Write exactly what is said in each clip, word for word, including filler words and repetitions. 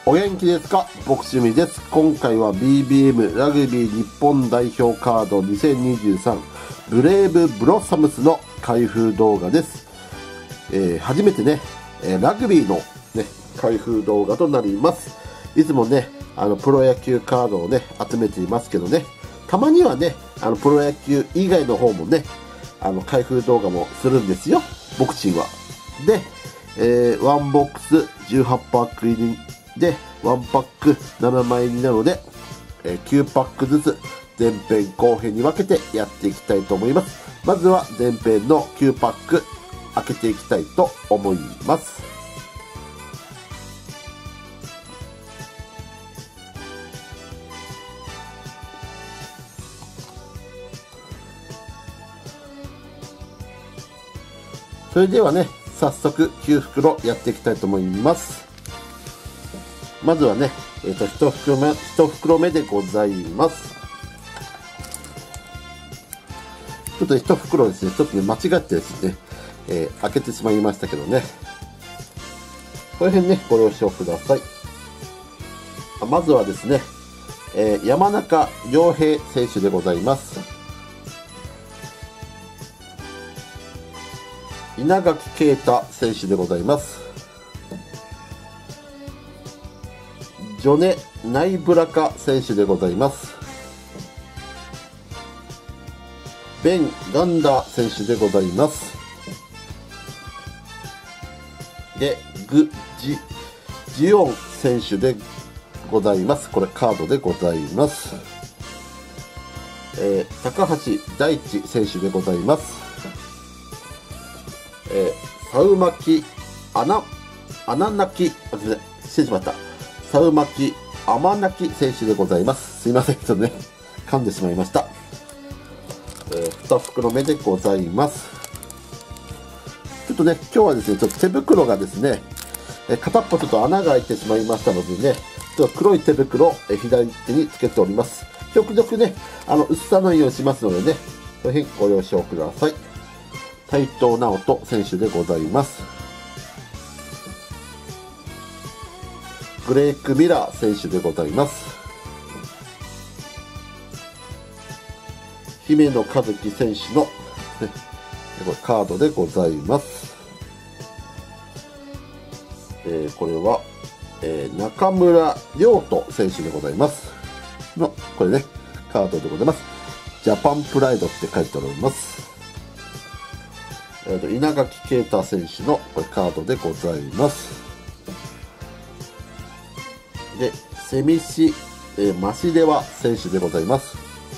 お元気ですか？僕趣味です。今回は ビービーエム ラグビー日本代表カードにせんにじゅうさんブレイブブロッサムスの開封動画です。えー、初めてね、ラグビーのね、開封動画となります。いつもね、あのプロ野球カードをね、集めていますけどね、たまにはね、あのプロ野球以外の方もね、あの開封動画もするんですよ、僕ちんは。で、えー、ワンボックスじゅうはちパック入りで、いちパックななまい入りなので、えー、きゅうパックずつ前編後編に分けてやっていきたいと思います。まずは前編のきゅうパック開けていきたいと思います。それではね、早速きゅう袋やっていきたいと思います。まずはね、えっと、いち袋目、いち袋目でございます。ちょっといち袋ですね、ちょっとね、間違ってですね、えー、開けてしまいましたけどね。この辺ね、ご了承ください。まずはですね、えー、山中亮平選手でございます。稲垣啓太選手でございます。ジョネ・ナイブラカ選手でございます。ベン・ガンダー選手でございます。で、グ・ジ・ジオン選手でございます。これカードでございます。えー、高橋大地選手でございます。えー、サウマキアナアナナキあ、すみません、失礼しました。サウマキアマナキ選手でございます。すいません、ちょっとね、噛んでしまいました。えー、に袋目でございます。ちょっとね、今日はですね、ちょっと手袋がですね、えー、片っぽちょっと穴が開いてしまいましたのでね、ちょっと黒い手袋を、えー、左手につけております。極力ね、あの薄さのいいようにしますのでね、その辺ご了承ください。斉藤直人選手でございます。グレイク・ミラー選手でございます。姫野和樹選手の、ね、これカードでございます。えー、これは、えー、中村亮斗選手でございます。の、これね、カードでございます。ジャパンプライドって書いております。えーと、稲垣啓太選手のこれカードでございます。で、セミシ、えー、マシデワ選手でございます。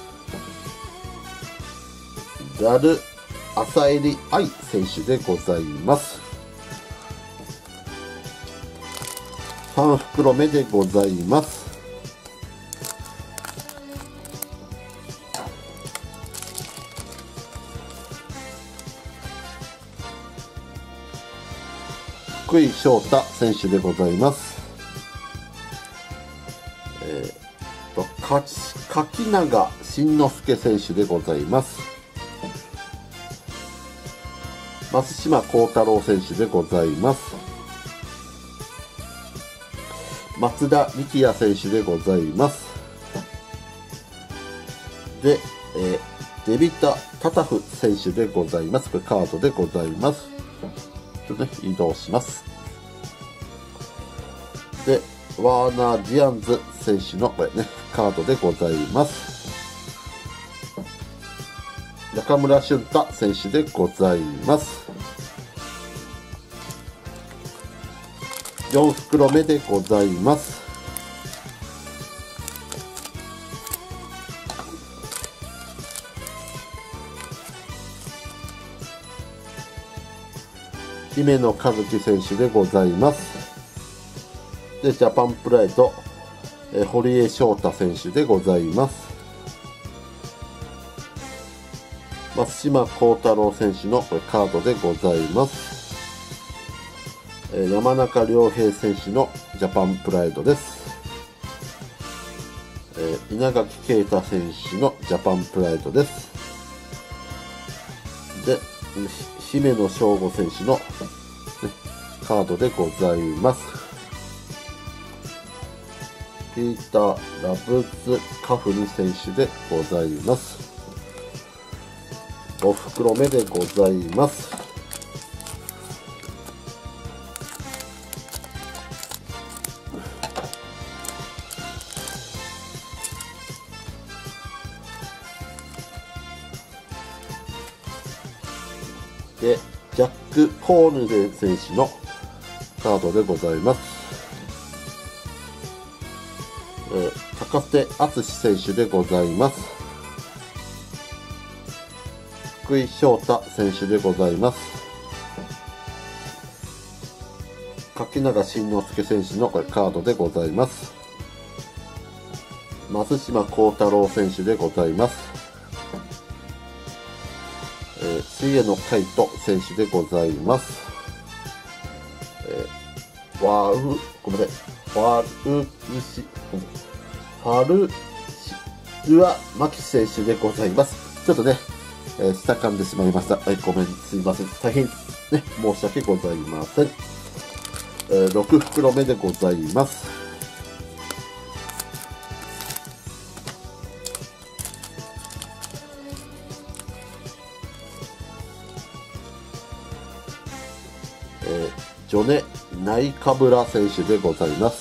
ザル・アサエリ・アイ選手でございます。さん袋目でございます。福井翔太選手でございます。えー、とか柿永慎之介選手でございます。増島幸太郎選手でございます。松田力也選手でございます。で、えー、デビタ・タタフ選手でございます。これカードでございます。ちょっとね、移動します。で、ワーナー・ジアンズ選手のこれね、カードでございます。中村俊太選手でございます。よん袋目でございます。姫野和樹選手でございます。で、ジャパンプライド、え堀江翔太選手でございます。松島幸太郎選手のこれカードでございます。え山中亮平選手のジャパンプライドです。え稲垣啓太選手のジャパンプライドです。で、姫野翔吾選手の、ね、カードでございます。 ピーター・ラブズ・カフニ選手でございます。ご袋目でございます。で、ジャック・コールデン選手のカードでございます。えー、高瀬敦選手でございます。福井翔太選手でございます。柿永慎之介選手のこれカードでございます。増島幸太郎選手でございます。えー、重野海斗選手でございます。えー、ワウ、ごめんなさい。ワルシ、ファルシウアマキ選手でございます。ちょっとね、えー、下噛んでしまいました。はい、ごめん、すいません。大変、ね、申し訳ございません。えー、ろく袋目でございます。えー、ジョネ・ナイカブラ選手でございます。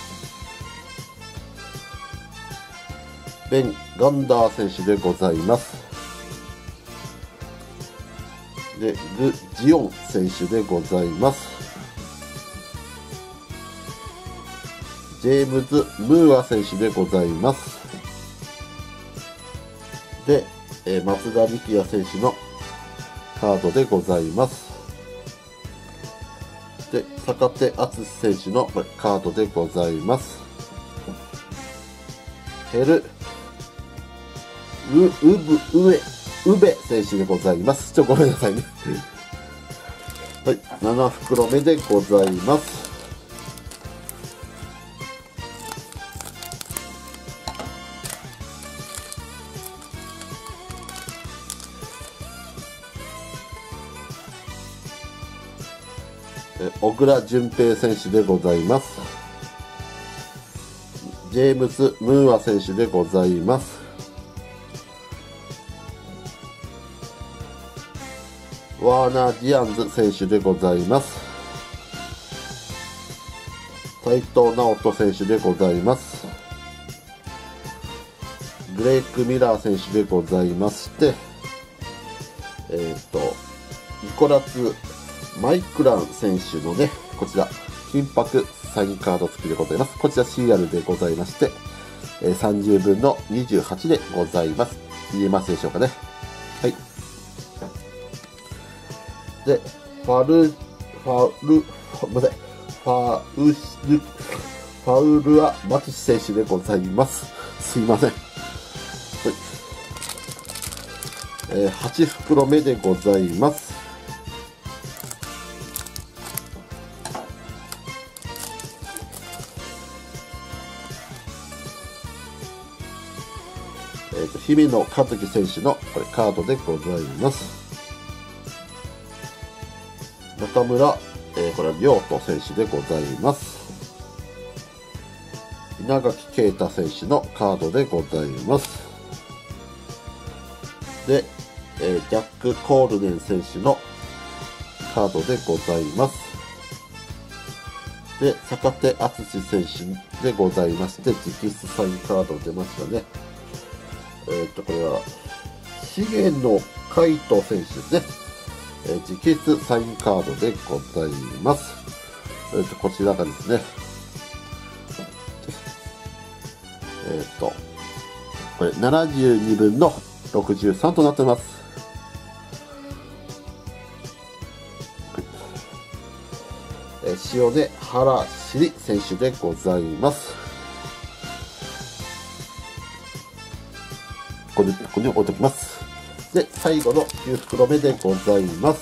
ベン・ガンダー選手でございます。で、グ・ジオン選手でございます。ジェームズ・ムーア選手でございます。で、えー、松田力也選手のカードでございます。で、坂手敦選手のカードでございます。ヘル・ウ、ウブ、ウエ、ウベ選手でございます。ちょ、ごめんなさいね。はい、なな袋目でございます。小倉淳平選手でございます。ジェームズ・ムーア選手でございます。ワーナー・ディアンズ選手でございます。斉藤直人選手でございます。グレイク・ミラー選手でございまして、えっと、ニコラツ・マイクラン選手のね、こちら、金箔サインカード付きでございます。こちら シーアール でございまして、さんじゅうぶんのにじゅうはちでございます。見えますでしょうかね。はい。で、ファル、ファル、ごめんなさい。ファウシル、ファウルア・マキシ選手でございます。すいません。はい。えー、はち袋目でございます。えーと、姫野和樹選手のこれカードでございます。中村、えー、これは亮斗選手でございます。稲垣啓太選手のカードでございます。で、えー、ジャック・コールデン選手のカードでございます。で、坂手敦選手でございまして、直筆サインカード出ましたね。えっと、これは、重野海斗選手ですね。えー、直筆サインカードでございます。えっと、こちらがですね、えっと、これななじゅうにぶんのろくじゅうさんとなっています。えー、塩根原尻選手でございます。ここに、ここに置いておきます。で、最後のきゅう袋目でございます。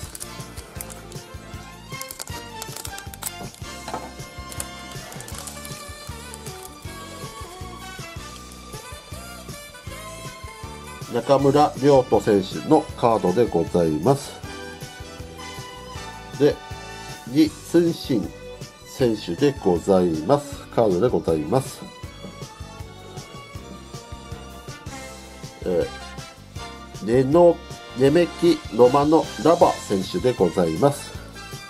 中村亮斗選手のカードでございます。で、李承信選手でございます。カードでございます。 えー、ネノ、ネメキロマノラバ選手でございます。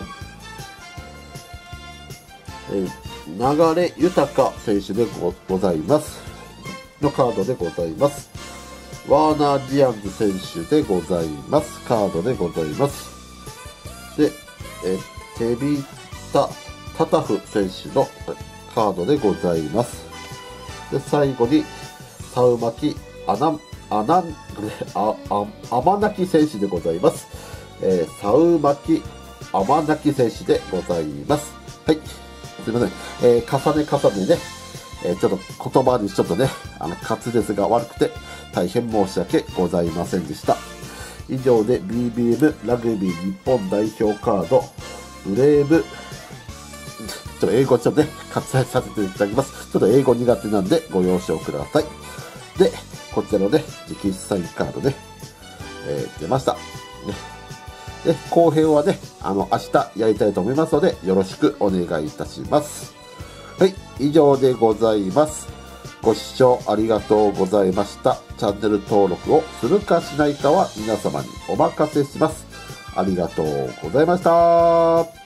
えー、流れ豊選手で ご, ございます。のカードでございます。ワーナー・ディアンズ選手でございます。カードでございます。で、えテビタ・タタフ選手のカードでございます。で、最後に、サウマキ・アナン、アナン、あ、あ、アマナキ選手でございます。えー、サウマキ・アマナキ選手でございます。はい。すいません。えー、重ね重ねね。えー、ちょっと言葉にちょっとね、あの、滑舌が悪くて、大変申し訳ございませんでした。以上で ビービーエム ラグビー日本代表カード、ブレイブ、ちょっと英語ちょっとね、割愛させていただきます。ちょっと英語苦手なんでご了承ください。で、こちらのね、直筆サインカードね、えー、出ました。ね。で、後編はね、あの、明日やりたいと思いますので、よろしくお願いいたします。はい、以上でございます。ご視聴ありがとうございました。チャンネル登録をするかしないかは皆様にお任せします。ありがとうございました。